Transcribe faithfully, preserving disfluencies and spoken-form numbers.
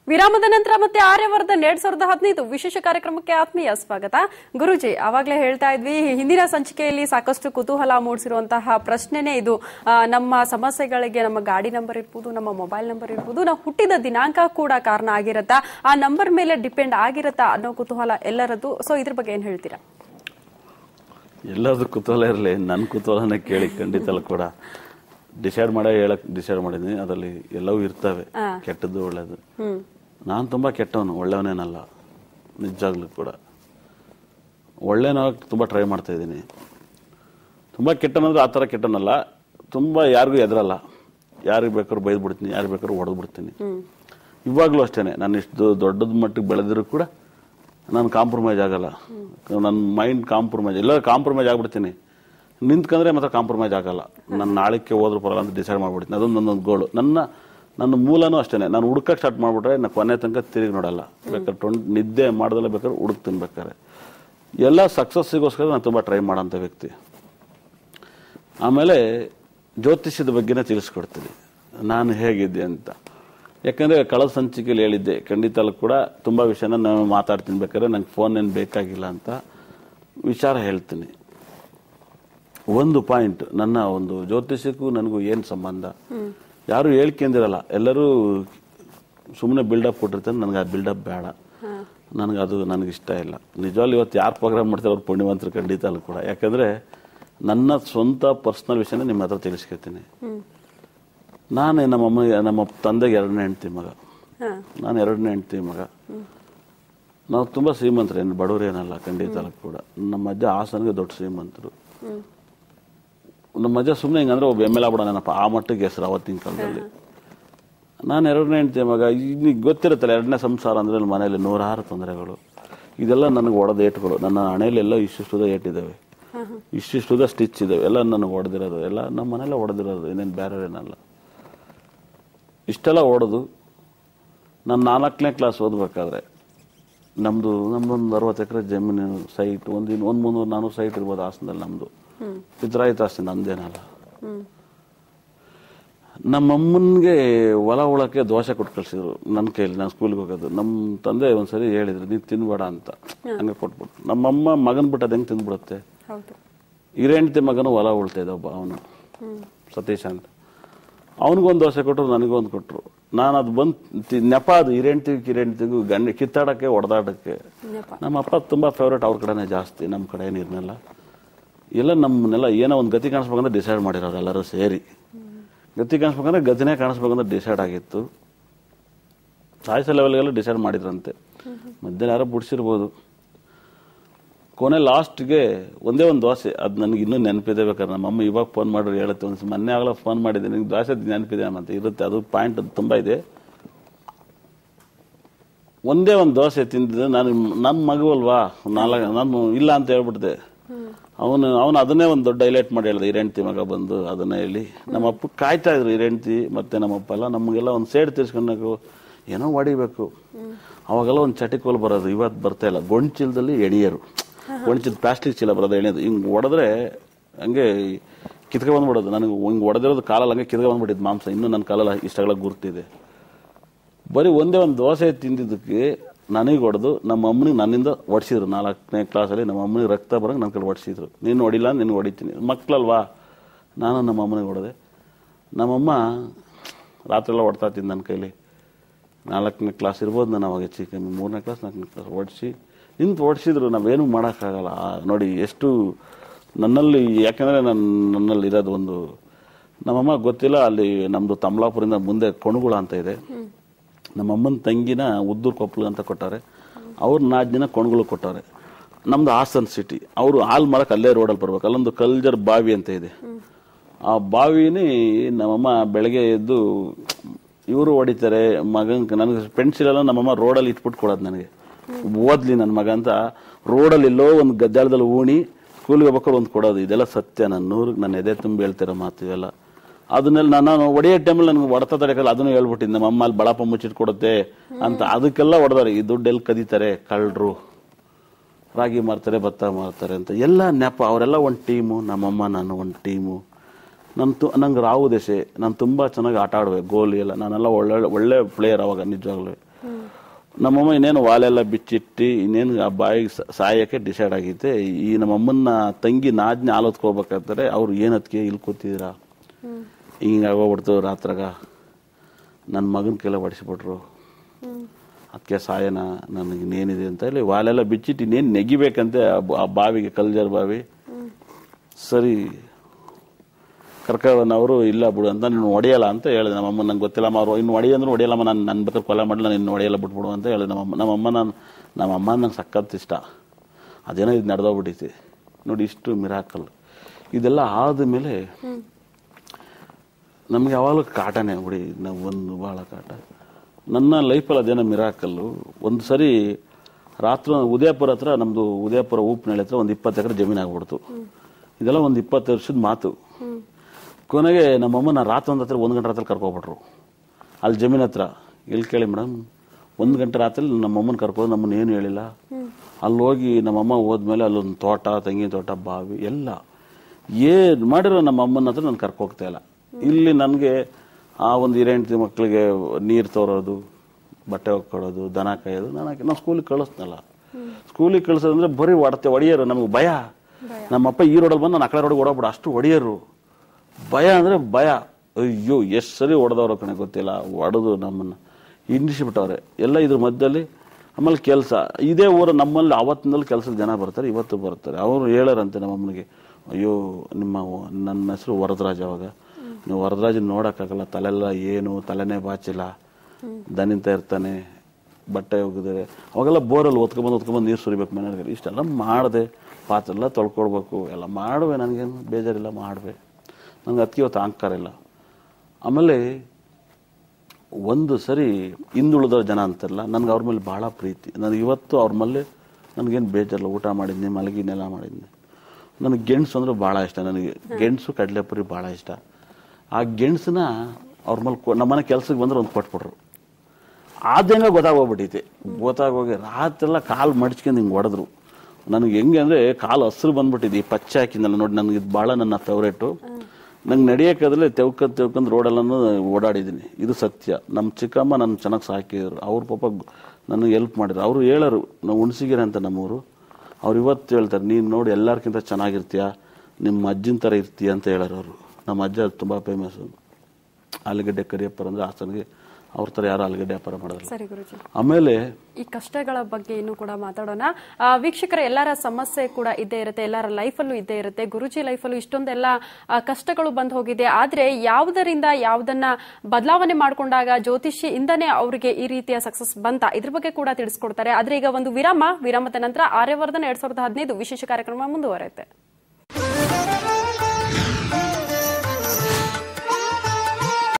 ವಿರಾಮದ ನಂತರ ಮತ್ತೆ ಆರ್ಯವರ್ಧನ್ ಎರಡ್ ಸಾವಿರದ ಹದಿನೈದು ವಿಶೇಷ ಕಾರ್ಯಕ್ರಮಕ್ಕೆ ಆತ್ಮೀಯ ಸ್ವಾಗತ. ಗುರುಜಿ, ಆವಾಗಲೇ ಹೇಳ್ತಾ ಇದ್ವಿ, ಹಿಂದಿನ ಸಂಚಿಕೆಯಲ್ಲಿ ಸಾಕಷ್ಟು ಕುತೂಹಲ ಮೂಡಿಸಿರುವಂತಹ ಪ್ರಶ್ನೆನೇ ಇದು. ನಮ್ಮ ಸಮಸ್ಯೆಗಳಿಗೆ ನಮ್ಮ ಗಾಡಿ ನಂಬರ್ ಇರ್ಬೋದು, ನಮ್ಮ ಮೊಬೈಲ್ ನಂಬರ್ ಇರ್ಬೋದು, ನಾವು ಹುಟ್ಟಿದ ದಿನಾಂಕ ಕೂಡ ಕಾರಣ ಆಗಿರತ್ತಾ, ಆ ನಂಬರ್ ಮೇಲೆ ಡಿಪೆಂಡ್ ಆಗಿರತ್ತಾ ಅನ್ನೋ ಕುತೂಹಲ ಎಲ್ಲರದ್ದು. ಸೊ ಇದ್ರ ಬಗ್ಗೆ ಏನ್ ಹೇಳ್ತೀರಾ? ಎಲ್ಲರದ್ದು ಕುತೂಹಲ ಇರಲಿ, ನನ್ನ ಕುತೂಹಲನ ಕೇಳಿ ಖಂಡಿತ ಕೂಡ ಡಿಸೈಡ್ ಮಾಡೇ ಹೇಳಕ್ ಡಿಸೈಡ್ ಮಾಡಿದೀನಿ. ಅದರಲ್ಲಿ ಎಲ್ಲವೂ ಇರ್ತವೆ, ಕೆಟ್ಟದ್ದು ಒಳ್ಳೇದು. ನಾನು ತುಂಬಾ ಕೆಟ್ಟವನು, ಒಳ್ಳೆಯವನೇನಲ್ಲ. ನಿಜಾಗ್ಲೂ ಕೂಡ ಒಳ್ಳೆನಾಗ ತುಂಬಾ ಟ್ರೈ ಮಾಡ್ತಾ ಇದ್ದೀನಿ. ತುಂಬಾ ಕೆಟ್ಟನಂದ್ರೆ ಆ ಥರ ಕೆಟ್ಟನಲ್ಲ, ತುಂಬಾ ಯಾರಿಗೂ ಎದುರಲ್ಲ. ಯಾರಿಗೆ ಬೇಕಾದ್ರೂ ಬೈದ್ ಬಿಡ್ತೀನಿ, ಯಾರಿಗೆ ಬೇಕಾದ್ರೂ ಹೊಡೆದ್ ಬಿಡ್ತೀನಿ. ಇವಾಗ್ಲೂ ಅಷ್ಟೇನೆ, ನಾನು ಇಷ್ಟು ದೊಡ್ಡದ ಮಟ್ಟಿಗೆ ಬೆಳೆದಿದ್ರು ಕೂಡ ನಾನು ಕಾಂಪ್ರಮೈಸ್ ಆಗಲ್ಲ. ನನ್ನ ಮೈಂಡ್ ಕಾಂಪ್ರಮೈಸ್, ಎಲ್ಲ ಕಾಂಪ್ರಮೈಸ್ ಆಗ್ಬಿಡ್ತೀನಿ. ನಿಂತ್ಕೊಂಡ್ರೆ ಮಾತ್ರ ಕಾಂಪ್ರಮೈಸ್ ಆಗಲ್ಲ. ನಾನು ನಾಳೆಗೆ ಹೋದ್ರೂ ಬರಲ್ಲ ಅಂತ ಡಿಸೈಡ್ ಮಾಡ್ಬಿಡ್ತೀನಿ. ಅದೊಂದು ನನ್ನೊಂದು ಗೋಳು. ನನ್ನ ನನ್ನ ಮೂಲನೂ ಅಷ್ಟೇನೆ. ನಾನು ಹುಡುಕಕ್ಕೆ ಸ್ಟಾರ್ಟ್ ಮಾಡ್ಬಿಟ್ರೆ ನಾನು ಕೊನೆ ತನಕ ತಿರುಗಿ ನೋಡಲ್ಲ. ಬೇಕಾದ್ರೆ ಟೊಂಡ್ ನಿದ್ದೆ ಮಾಡ್ದಲ್ಲ ಬೇಕಾದ್ರೆ ಹುಡುಕ್ ತಿನ್ಬೇಕಾರೆ ಎಲ್ಲ ಸಕ್ಸಸ್ಸಿಗೋಸ್ಕರ ನಾನು ತುಂಬ ಟ್ರೈ ಮಾಡೋಂಥ ವ್ಯಕ್ತಿ. ಆಮೇಲೆ ಜ್ಯೋತಿಷ್ಯದ ಬಗ್ಗೆನೇ ತಿಳಿಸ್ಕೊಡ್ತೀನಿ ನಾನು ಹೇಗಿದ್ದೆ ಅಂತ. ಯಾಕಂದರೆ ಕಳೆದ ಸಂಚಿಕೆಯಲ್ಲಿ ಹೇಳಿದ್ದೆ, ಖಂಡಿತಲ್ಲೂ ಕೂಡ ತುಂಬ ವಿಷಯನ ನಾನು ಮಾತಾಡ್ತೀನಿ. ಬೇಕಾದ್ರೆ ನಂಗೆ ಫೋನ್ ಏನು ಬೇಕಾಗಿಲ್ಲ ಅಂತ ವಿಚಾರ ಹೇಳ್ತೀನಿ. ಒಂದು ಪಾಯಿಂಟ್, ನನ್ನ ಒಂದು ಜ್ಯೋತಿಷ್ಯಕ್ಕೂ ನನಗೂ ಏನು ಸಂಬಂಧ, ಯಾರು ಹೇಳ್ಕೊಂಡಿರಲ್ಲ. ಎಲ್ಲರೂ ಸುಮ್ಮನೆ ಬಿಲ್ಡಪ್ ಕೊಟ್ಟಿರ್ತಾರೆ. ನನಗೆ ಆ ಬಿಲ್ಡಪ್ ಬೇಡ, ನನಗೆ ಅದು ನನಗಿಷ್ಟ ಇಲ್ಲ. ನಿಜವಾಗ್ಲೂ ಇವತ್ತು ಯಾರು ಪ್ರೋಗ್ರಾಮ್ ಮಾಡ್ತಾರೆ ಅವ್ರು ಪುಣ್ಯವಂತರು ಖಂಡಿತ ಅಲ್ಲೂ ಕೂಡ. ಯಾಕಂದರೆ ನನ್ನ ಸ್ವಂತ ಪರ್ಸ್ನಲ್ ವಿಷಯನ ನಿಮ್ಮ ಹತ್ರ ತಿಳಿಸ್ಕೊತೀನಿ. ನಾನು ನಮ್ಮಮ್ಮ ನಮ್ಮ ತಂದೆಗೆ ಎರಡನೇ ಹೆಂಡ್ತಿ ಮಗ, ನಾನು ಎರಡನೇ ಹೆಂಡ್ತಿ ಮಗ. ನಾವು ತುಂಬ ಶ್ರೀಮಂತರು, ಏನು ಬಡವರೇನಲ್ಲ ಖಂಡಿತ ಅಲ್ಲೂ ಕೂಡ. ನಮ್ಮ ಅಜ್ಜ ಹಾಸನಿಗೆ ದೊಡ್ಡ ಶ್ರೀಮಂತರು. ನಮ್ಮ ಅಜ್ಜ ಸುಮ್ಮನೆ ಹಿಂಗಂದ್ರೆ ಒಬ್ಬ ಎಮ್ ಎಲ್ ಆಗ್ಬಿಡ ನೆನಪ, ಆ ಮಟ್ಟಿಗೆ ಹೆಸರು ಅವತ್ತಿನ ಕಾಲದಲ್ಲಿ. ನಾನು ಎರಡನೇ ಹೆಂಡ್ತಿ ಮಗ. ಈಗ ಗೊತ್ತಿರುತ್ತಲ್ಲ, ಎರಡನೇ ಸಂಸಾರ ಅಂದ್ರೆ ಮನೆಯಲ್ಲಿ ನೂರಾರು ತೊಂದರೆಗಳು. ಇದೆಲ್ಲ ನನಗೆ ಹೊಡೆದ ಏಟುಗಳು. ನನ್ನ ಹಣೆಯಲ್ಲೆಲ್ಲ ಇಷ್ಟಿಷ್ಟುದ ಏಟಿದ್ದಾವೆ, ಇಷ್ಟಿಷ್ಟುದ ಸ್ಟಿಚ್ ಇದ್ದಾವೆ. ಎಲ್ಲ ನನಗೆ ಹೊಡೆದಿರೋದು, ಎಲ್ಲ ನಮ್ಮ ಮನೆಯಲ್ಲ ಹೊಡೆದಿರೋದು, ಇನ್ನೇನು ಬೇರೆ ಏನಲ್ಲ. ಇಷ್ಟೆಲ್ಲ ಹೊಡೆದು ನಾನು ನಾಲ್ಕನೇ ಕ್ಲಾಸ್ ಓದಬೇಕಾದ್ರೆ ನಮ್ಮದು ನಮ್ಮದೊಂದು ಅರವತ್ತು ಎಕರೆ ಜಮೀನು ಸೈಟ್, ಒಂದು ಒಂದು ಮುನ್ನೂರು ನಾನ್ನೂರು ಸೈಟ್ ಇರ್ಬೋದು ಹಾಸನದಲ್ಲಿ. ನಮ್ಮದು ಪಿತ್ರಾಯಿತ ಆಸ್ತಿ, ನಂದೇನಲ್ಲ. ನಮ್ಮಮ್ಮನಿಗೆ ಹೊಲ ಉಳಕ್ಕೆ ದೋಸೆ ಕೊಟ್ಟು ಕಳ್ಸಿದ್ರು ನನ್ನ ಕೈಯಲ್ಲಿ, ನಾನು ಸ್ಕೂಲ್ಗೆ ಹೋಗೋದು. ನಮ್ಮ ತಂದೆ ಒಂದ್ಸರಿ ಹೇಳಿದ್ರು, ನೀನು ತಿನ್ಬೇಡ ಅಂತ, ಹಂಗೆ ಕೊಟ್ಬಿಟ್ಟು. ನಮ್ಮಮ್ಮ ಮಗನ್ ಬಿಟ್ಟು ಅದು ಹೆಂಗೆ ತಿಂದ್ಬಿಡುತ್ತೆ. ಹಿರೇಣ್ತಿ ಮಗನು ಹೊಲ ಉಳ್ತಾ ಇದ್ದ ಒಬ್ಬ, ಅವನು ಸತೀಶ್ ಅಂತ. ಅವನಿಗೊಂದು ದೋಸೆ ಕೊಟ್ಟರು, ನನಗೊಂದು ಕೊಟ್ಟರು. ನಾನು ಅದು ಬಂದು ನೆಪ, ಅದು ಹಿರೇಣ್ತಿಗೂ ಹಿರೇಣ್ತಿಗೂ ಗಂಡ ಕಿತ್ತಾಡಕ್ಕೆ ಹೊಡೆದಾಡಕ್ಕೆ. ನಮ್ಮ ಅಪ್ಪ ತುಂಬ ಫೇವ್ರೇಟ್, ಅವ್ರ ಕಡೆನೇ ಜಾಸ್ತಿ, ನಮ್ಮ ಕಡೆ ಏನಿರ್ನೆಲ್ಲ. ಎಲ್ಲ ನಮ್ಮನ್ನೆಲ್ಲ ಏನೋ ಒಂದು ಗತಿ ಕಾಣಿಸ್ಬೇಕಂದ್ರೆ ಡಿಸೈಡ್ ಮಾಡಿರೋರು ಎಲ್ಲರೂ ಸೇರಿ. ಗತಿ ಕಾಣಿಸ್ಬೇಕಂದ್ರೆ ಗತಿನೇ ಕಾಣಿಸ್ಬೇಕಂದ್ರೆ ಡಿಸೈಡ್ ಆಗಿತ್ತು. ಸಾಯಿಸೋ ಲೆವೆಲ್ಗೆಲ್ಲ ಡಿಸೈಡ್ ಮಾಡಿದ್ರಂತೆ. ಮಧ್ಯಾಹ್ನ ಯಾರೋ ಬಿಡಿಸಿರ್ಬೋದು. ಕೊನೆ ಲಾಸ್ಟ್ಗೆ ಒಂದೇ ಒಂದು ದೋಸೆ, ಅದು ನನಗೆ ಇನ್ನೂ ನೆನಪಿದೆ. ಬೇಕಾದ್ರೆ ನಮ್ಮಮ್ಮ ಇವಾಗ ಫೋನ್ ಮಾಡಿದ್ರು ಹೇಳುತ್ತೆ, ಒಂದು ಮೊನ್ನೆ ಆಗಲ್ಲ ಫೋನ್ ಮಾಡಿದ್ದೆ, ನಿಮ್ಗೆ ದೋಸೆ ನೆನಪಿದೆ ಅಂತ ಇರುತ್ತೆ. ಅದು ಪಾಯಿಂಟ್ ಅದು ತುಂಬ ಇದೆ. ಒಂದೇ ಒಂದು ದೋಸೆ ತಿಂದಿದ್ದು ನಾನು. ನನ್ನ ಮಗು ಅಲ್ವಾ, ನಾಲ್ಕು ನಾನು ಇಲ್ಲ ಅಂತ ಹೇಳ್ಬಿಟ್ಟಿದೆ. ಅವನು ಅವನು ಅದನ್ನೇ ಒಂದು ದೊಡ್ಡ ಹೈಲೈಟ್ ಮಾಡಿ ಹೇಳಿದೆ, ಹಿರೇಣ್ತಿ ಮಗ ಬಂದು ಅದನ್ನ ಹೇಳಿ. ನಮ್ಮಪ್ಪ ಕಾಯ್ತಾ ಇದ್ರು ಹಿರೇಣ್ತಿ ಮತ್ತೆ ನಮ್ಮಪ್ಪ ಎಲ್ಲ. ನಮಗೆಲ್ಲ ಒಂದು ಸೈಡ್ ತಿರ್ಸ್ಕೊಂಡಾಗ ಏನೋ ಹೊಡಿಬೇಕು. ಅವಾಗೆಲ್ಲ ಒಂದು ಚಟಿಕೋಲ್ ಬರೋದು, ಇವತ್ತು ಬರ್ತಾ ಇಲ್ಲ. ಗೊಂಡ್ಚೀಲದಲ್ಲಿ ಎಣಿಯರು, ಗೊಂಡ್ಚೀಲ ಪ್ಲಾಸ್ಟಿಕ್ ಚೀಲ ಬರೋದು, ಎಣಿಯೋದು. ಹಿಂಗೆ ಹೊಡೆದ್ರೆ ಹಂಗೆ ಕಿತ್ಕೊ ಬಂದ್ಬಿಡೋದು. ನನಗೆ ಹಿಂಗೆ ಹೊಡೆದಿರೋದು ಕಾಲಲ್ಲಿ ಹಂಗೆ ಕಿತ್ಕೊ ಬಂದ್ಬಿಟ್ಟಿದ್ದು ಮಾಂಸ. ಇನ್ನೂ ನನ್ನ ಕಾಲಲ್ಲ ಇಷ್ಟಗಳ ಗುರ್ತಿದೆ. ಬರೀ ಒಂದೇ ಒಂದು ದೋಸೆ ತಿಂದಿದ್ದಕ್ಕೆ ನನಗೆ ಹೊಡೆದು ನಮ್ಮ ಅಮ್ಮನಿಗೆ ನನ್ನಿಂದ ಹೊಡ್ಸಿದ್ರು. ನಾಲ್ಕನೇ ಕ್ಲಾಸಲ್ಲಿ ನಮ್ಮ ಅಮ್ಮನಿಗೆ ರಕ್ತ ಬರೋಂಗೆ ನನ್ನ ಕೈಲಿ ಹೊಡ್ಸಿದ್ರು. ನೀನು ಹೊಡಿಲ್ಲ, ನಿನ್ಗೆ ಹೊಡಿತೀನಿ, ಮಕ್ಕಳಲ್ವಾ. ನಾನು ನಮ್ಮ ಅಮ್ಮನಿಗೆ ಹೊಡೆದೆ. ನಮ್ಮಮ್ಮ ರಾತ್ರಿ ಎಲ್ಲ ಹೊಡ್ತಾ ತಿಂದು ನನ್ನ ಕೈಲಿ. ನಾಲ್ಕನೇ ಕ್ಲಾಸ್ ಇರ್ಬೋದು ನಾನು ಅವಾಗ, ಹೆಚ್ಚು ಕಮ್ಮಿ ಮೂರನೇ ಕ್ಲಾಸ್ ನಾಲ್ಕನೇ ಕ್ಲಾಸ್ ಹೊಡಿಸಿ ನಿಂತು ಹೊಡ್ಸಿದ್ರು. ನಾವೇನು ಮಾಡೋಕ್ಕಾಗಲ್ಲ ನೋಡಿ ಎಷ್ಟು ನನ್ನಲ್ಲಿ. ಯಾಕೆಂದರೆ ನನ್ನ ನನ್ನಲ್ಲಿ ಇರೋದು ಒಂದು, ನಮ್ಮಮ್ಮ ಗೊತ್ತಿಲ್ಲ, ಅಲ್ಲಿ ನಮ್ಮದು ತಮಲಾಪುರಿಂದ ಮುಂದೆ ಕೊಣಗುಳ ಅಂತ ಇದೆ. ನಮ್ಮಮ್ಮನ ತಂಗಿನ ಉದ್ದೂರು ಕೊಪ್ಪಲು ಅಂತ ಕೊಟ್ಟಾರೆ, ಅವ್ರು ನಾಲ್ಕು ದಿನ ಕೊಣಗುಳು ಕೊಟ್ಟಾರೆ. ನಮ್ದು ಹಾಸನ್ ಸಿಟಿ, ಅವರು ಹಾಲು ಮಾರಕ್ಕೆ ಅಲ್ಲೇ ರೋಡಲ್ಲಿ ಬರ್ಬೇಕು. ಅಲ್ಲೊಂದು ಕಲ್ಜರ್ ಬಾವಿ ಅಂತ ಇದೆ. ಆ ಬಾವಿನೇ ನಮ್ಮಮ್ಮ ಬೆಳಗ್ಗೆ ಎದ್ದು ಇವರು ಹೊಡಿತಾರೆ ಮಗನ್. ನನಗೆ ಪೆನ್ಸಿಲೆಲ್ಲ ನಮ್ಮಮ್ಮ ರೋಡಲ್ಲಿ ಇಟ್ಬಿಟ್ಟು ಕೊಡೋದು ನನಗೆ, ಓದ್ಲಿ ನನ್ನ ಮಗ ಅಂತ. ರೋಡಲ್ಲಿ ಎಲ್ಲೋ ಒಂದು ಗದ್ದಾಳದಲ್ಲಿ ಊಣಿ ಸ್ಕೂಲ್ಗೆ ಹೋಗ್ಬೇಕಾದ್ರೆ ಒಂದು ಕೊಡೋದು. ಇದೆಲ್ಲ ಸತ್ಯ, ನನ್ನ ನೂರಿಗೆ ನನ್ನ ಎದೆ ತುಂಬಿ ಹೇಳ್ತಿರೋ ಮಾತು ಇವೆಲ್ಲ. ಅದನ್ನೆಲ್ಲ ನಾನು ಹೊಡೆಯೋ ಟೈಮಲ್ಲಿ ನನಗೆ ಹೊಡೆತ ತಡೆಯಲ್ಲ. ಅದನ್ನು ಹೇಳ್ಬಿಟ್ಟಿದ್ದೆ, ನಮ್ಮ ಅಮ್ಮ ಅಲ್ಲಿ ಬಳಪ ಮುಚ್ಚಿಟ್ಟು ಕೊಡುತ್ತೆ ಅಂತ. ಅದಕ್ಕೆಲ್ಲ ಹೊಡೆದಾರೆ. ಈ ದುಡ್ಡು ಎಲ್ಲಿ ಕದೀತಾರೆ ಕಳ್ಳರು, ರಾಗಿ ಮಾರ್ತಾರೆ, ಭತ್ತ ಮಾರ್ತಾರೆ ಅಂತ ಎಲ್ಲ ನೆಪ. ಅವರೆಲ್ಲ ಒಂದು ಟೀಮು, ನಮ್ಮಮ್ಮ ನಾನು ಒಂದು ಟೀಮು. ನನ್ನ ತು ನಂಗೆ ರಾವು ದೆಸೆ, ನಾನು ತುಂಬ ಚೆನ್ನಾಗಿ ಆಟ ಆಡುವೆ, ಗೋಲಿ ಎಲ್ಲ. ನಾನೆಲ್ಲ ಒಳ್ಳೆ ಒಳ್ಳೆ ಪ್ಲೇಯರ್ ಅವಾಗ ನಿಜವಾಗ್ಲೂ. ನಮ್ಮಮ್ಮ ಇನ್ನೇನು ವಾಲೆಲ್ಲ ಬಿಚ್ಚಿಟ್ಟು ಇನ್ನೇನು ಆ ಬಾಯಿಗೆ ಸಾಯಕ್ಕೆ ಡಿಸೈಡ್ ಆಗೈತೆ. ಈ ನಮ್ಮಮ್ಮನ ತಂಗಿ ನಾಜ್ಞೆ ಹಾಲತ್ಕೋಬೇಕಾದ್ರೆ ಅವ್ರು ಏನತ್ಗೆ ಇಲ್ಲಿ ಕೂತಿದ್ದೀರಾ, ಹಿಂಗೆ ಆಗೋಗ್ಬಿಡ್ತು ರಾತ್ರಾಗ, ನನ್ನ ಮಗನ ಕೆಲ ಹೊಡಿಸ್ಬಿಟ್ರು, ಅದಕ್ಕೆ ಸಾಯನ ನನಗೆ ಇನ್ನೇನಿದೆ ಅಂತ ಹೇಳಿ ವಾಲೆಲ್ಲ ಬಿಚ್ಚಿಟ್ಟು ಇನ್ನೇನು ನೆಗಿಬೇಕಂತೆ ಆ ಬಾವಿಗೆ, ಕಲ್ಜರ್ ಬಾವಿ. ಸರಿ ಕರ್ಕೊಂಡವರು ಇಲ್ಲ ಬಿಡು ಅಂತ, ನೀನು ಹೊಡೆಯಲ್ಲ ಅಂತ ಹೇಳಿದೆ ನಮ್ಮಮ್ಮ. ನಂಗೆ ಗೊತ್ತಿಲ್ಲ ಅವ್ರು ಇನ್ನು ಹೊಡಿ ಅಂದ್ರೆ ಹೊಡೆಯಲ್ಲಮ್ಮ, ನಾನು ನನ್ನ ಬೇಕಾದ್ರೆ ಕೊಲೆ ಮಾಡಲ್ಲ, ನಿನ್ನ ಹೊಡೆಯಲ್ಲ ಬಿಟ್ಬಿಡು ಅಂತ ಹೇಳಿದೆ ನಮ್ಮಮ್ಮ. ನಮ್ಮಮ್ಮ ನಾನು ನಮ್ಮಮ್ಮ ನಂಗೆ ಸಖತ್ ಇಷ್ಟ. ಅದೇನೋ ಇದು ನಡೆದೋಗ್ಬಿಟ್ಟೈತಿ ನೋಡಿ, ಇಷ್ಟು ಮಿರಾಕಲ್. ಇದೆಲ್ಲ ಆದಮೇಲೆ ನಮ್ಗೆ ಯಾವಾಗಲೂ ಕಾಟನೇ ಬಿಡಿ, ನಾವು ಒಂದು ಭಾಳ ಕಾಟ. ನನ್ನ ಲೈಫಲ್ಲಿ ಅದೇನೋ ಮಿರಾಕಲ್ಲು. ಒಂದು ಸರಿ ರಾತ್ರಿ ಉದಯಪುರ ಹತ್ರ, ನಮ್ಮದು ಉದಯಪುರ ಉಪ್ಪಿನಳ್ಳಿ ಹತ್ರ ಒಂದು ಇಪ್ಪತ್ತು ಎಕರೆ ಜಮೀನು ಆಗ್ಬಿಡ್ತು. ಇದೆಲ್ಲ ಒಂದು ಇಪ್ಪತ್ತು ವರ್ಷದ ಮಾತು. ಕೊನೆಗೆ ನಮ್ಮಮ್ಮ ನಾ ರಾತ್ರಿ ಒಂದು ಹತ್ರ ಒಂದು ಗಂಟೆ ರಾತ್ರಿ ಕರ್ಕೊಬಿಟ್ರು ಅಲ್ಲಿ ಜಮೀನ್ ಹತ್ರ. ಇಲ್ಲಿ ಕೇಳಿ ಮೇಡಮ್, ಒಂದು ಗಂಟೆ ರಾತ್ರಿ ನಮ್ಮಮ್ಮನ ಕರ್ಕೊಂಡು ನಮ್ಮನ್ನ ಏನು ಹೇಳಿಲ್ಲ. ಅಲ್ಲಿ ಹೋಗಿ ನಮ್ಮಮ್ಮ ಹೋದ್ಮೇಲೆ ಅಲ್ಲೊಂದು ತೋಟ, ತೆಂಗಿನ ತೋಟ, ಬಾವಿ ಎಲ್ಲ ಏನು ಮಾಡಿರೋ ನಮ್ಮಮ್ಮನ ಹತ್ರ ನಾನು ಕರ್ಕೋಗ್ತಾ ಇಲ್ಲ. ಇಲ್ಲಿ ನನಗೆ ಆ ಒಂದು ಹಿರೇಂಟಿ ಮಕ್ಕಳಿಗೆ ನೀರು ತೋರೋದು, ಬಟ್ಟೆ ಒಕ್ಕೊಡೋದು, ದನ ಕಾಯೋದು, ನಾನು ನಾವು ಸ್ಕೂಲಿಗೆ ಕಳಿಸ್ನಲ್ಲ. ಸ್ಕೂಲಿಗೆ ಕಳಿಸೋದಂದ್ರೆ ಬರೀ ಹೊಡತೆ ಹೊಡೆಯೋರು. ನಮಗೆ ಭಯ. ನಮ್ಮಪ್ಪ ಈ ರೋಡಲ್ಲಿ ಬಂದು ನಾನು ಆ ಕಡೆ ರೋಡಿಗೆ ಓಡೋಗ್ಬಿಡ, ಅಷ್ಟು ಹೊಡೆಯೋರು. ಭಯ ಅಂದರೆ ಭಯ. ಅಯ್ಯೋ ಎಷ್ಟು ಸರಿ ಹೊಡೆದವ್ರ ಕಣೆ ಗೊತ್ತಿಲ್ಲ, ಹೊಡೆದು ನಮ್ಮನ್ನು ಹಿಂಡಿಸಿಬಿಟ್ಟವ್ರೆ ಎಲ್ಲ ಇದ್ರ ಮಧ್ಯದಲ್ಲಿ. ಆಮೇಲೆ ಕೆಲಸ ಇದೇ ಊರು ನಮ್ಮಲ್ಲಿ ಅವತ್ತಿನಲ್ಲಿ ಕೆಲಸದ ಜನ ಬರ್ತಾರೆ, ಇವತ್ತು ಬರ್ತಾರೆ. ಅವರು ಹೇಳಾರಂತೆ ನಮ್ಮಮ್ಮನಿಗೆ, ಅಯ್ಯೋ ನಿಮ್ಮ ನನ್ನ ಹೆಸರು ವರದರಾಜ್. ಅವಾಗ ನೀವು ವರದರಾಜ್ ನೋಡೋಕ್ಕಾಗಲ್ಲ, ತಲೆಲ್ಲ ಏನು ತಲೆನೇ ಬಾಚಿಲ್ಲ, ದನಿಂತ ಇರ್ತಾನೆ, ಬಟ್ಟೆ ಹೋಗಿದ್ದಾರೆ. ಅವಾಗೆಲ್ಲ ಬೋರಲ್ಲಿ ಒತ್ಕೊಂಬಂದು ಒತ್ಕೊಂಬಂದು ನೀರು ಸುರಿಬೇಕು ಮನೆಯಲ್ಲಿ. ಇಷ್ಟೆಲ್ಲ ಮಾಡಿದೆ, ಪಾತ್ರೆ ಎಲ್ಲ ತೊಳ್ಕೊಡ್ಬೇಕು, ಎಲ್ಲ ಮಾಡುವೆ. ನನಗೇನು ಬೇಜಾರಿಲ್ಲ, ಮಾಡುವೆ. ನನಗೆ ಅದಕ್ಕೆ ಇವತ್ತು ಅಹಂಕಾರ ಇಲ್ಲ. ಆಮೇಲೆ ಒಂದು ಸರಿ ಹಿಂದುಳಿದ ಜನ ಅಂತಾರಲ್ಲ, ನನಗೆ ಅವ್ರ ಮೇಲೆ ಭಾಳ ಪ್ರೀತಿ. ನನಗೆ ಇವತ್ತು ಅವ್ರ ಮೇಲೆ ನನಗೇನು ಬೇಜಾರಿಲ್ಲ. ಊಟ ಮಾಡಿದ್ನಿ, ಮಲಗಿನೆಲ್ಲ ಮಾಡಿದ್ನಿ. ನನಗೆ ಗೆಣಸು ಅಂದರೆ ಭಾಳ ಇಷ್ಟ. ನನಗೆ ಗೆಣಸು ಕಡಲೆಪುರಿ ಭಾಳ ಇಷ್ಟ. ಆ ಗೆಣಸನ್ನ ಅವ್ರ ಮೇಲೆ ನಮ್ಮನೆ ಕೆಲ್ಸಕ್ಕೆ ಬಂದ್ರೆ ಒಂದು ಕೊಟ್ಬಿಟ್ರು. ಆದಂಗ ಗೊತ್ತಾಗೋಗ್ಬಿಟ್ಟೈತೆ. ಗೊತ್ತಾಗೋಗಿ ರಾತ್ರೆಲ್ಲ ಕಾಲು ಮಡ್ಚ್ಕೊಂಡು ಹಿಂಗೆ ಹೊಡೆದ್ರು. ನನಗೆ ಹೆಂಗೆ ಅಂದರೆ ಕಾಲು ಹಸ್ರು ಬಂದ್ಬಿಟ್ಟಿದ್ದೆ, ಈ ಪಚ್ಚೆ ಹಾಕಿದ್ನಲ್ಲ ನೋಡಿ. ನನಗೆ ಇದು ಭಾಳ ನನ್ನ ಫೇವ್ರೇಟು. ನಂಗೆ ನಡೆಯೋಕ್ಕಾದ್ರೆ ತೆವ್ಕಂದು ತೆವ್ಕಂದು ರೋಡೆಲ್ಲನೂ ಓಡಾಡಿದ್ದೀನಿ. ಇದು ಸತ್ಯ. ನಮ್ಮ ಚಿಕ್ಕಮ್ಮ ನನ್ನ ಚೆನ್ನಾಗಿ ಸಾಕಿದ್ರು. ಅವ್ರ ಪಾಪ ನನಗೆ ಹೆಲ್ಪ್ ಮಾಡಿದ್ರು. ಅವರು ಹೇಳೋರು, ನಾವು ಹುಣಸಿಗೆರೆ ಅಂತ ನಮ್ಮೂರು. ಅವ್ರು ಇವತ್ತು ಹೇಳ್ತಾರೆ, ನೀನು ನೋಡಿ ಎಲ್ಲರಿಗಿಂತ ಚೆನ್ನಾಗಿರ್ತೀಯ, ನಿಮ್ಮ ಅಜ್ಜಿನ ಥರ ಇರ್ತೀಯ ಅಂತ ಹೇಳೋರು ಅವರು. ನಮ್ಮ ಅಜ್ಜ ತುಂಬ ಫೇಮಸ್ಸು. ಆಲೂಗಡ್ಡೆ ಕರಿಯಪ್ಪರ ಅಂದರೆ ಹಾಸನಿಗೆ ಅವ್ರ ಥರ ಯಾರು ಆಲೂಗಡ್ಡೆ ವ್ಯಾಪಾರ ಮಾಡೋದು. ಸರಿ ಗುರುಜಿ, ಆಮೇಲೆ ಈ ಕಷ್ಟಗಳ ಬಗ್ಗೆ ಇನ್ನೂ ಕೂಡ ಮಾತಾಡೋಣ. ವೀಕ್ಷಕರ ಎಲ್ಲರ ಸಮಸ್ಯೆ ಕೂಡ ಇದ್ದೇ ಇರುತ್ತೆ, ಎಲ್ಲರ ಲೈಫಲ್ಲೂ ಇದ್ದೇ ಇರುತ್ತೆ. ಗುರುಜಿ ಲೈಫಲ್ಲೂ ಇಷ್ಟೊಂದೆಲ್ಲ ಕಷ್ಟಗಳು ಬಂದು ಹೋಗಿದೆ. ಆದ್ರೆ ಯಾವುದರಿಂದ ಯಾವುದನ್ನ ಬದಲಾವಣೆ ಮಾಡ್ಕೊಂಡಾಗ ಜ್ಯೋತಿಷಿಯಿಂದನೇ ಅವರಿಗೆ ಈ ರೀತಿಯ ಸಕ್ಸಸ್ ಬಂತ, ಇದ್ರ ಬಗ್ಗೆ ಕೂಡ ತಿಳಿಸ್ಕೊಡ್ತಾರೆ. ಆದ್ರೆ ಈಗ ಒಂದು ವಿರಾಮ, ವಿರಾಮದ ನಂತರ ಆರ್ಯವರ್ಧನ್ ಎರಡ್ ಸಾವಿರದ ಹದಿನೈದು ವಿಶೇಷ ಕಾರ್ಯಕ್ರಮ ಮುಂದುವರೆಯುತ್ತೆ.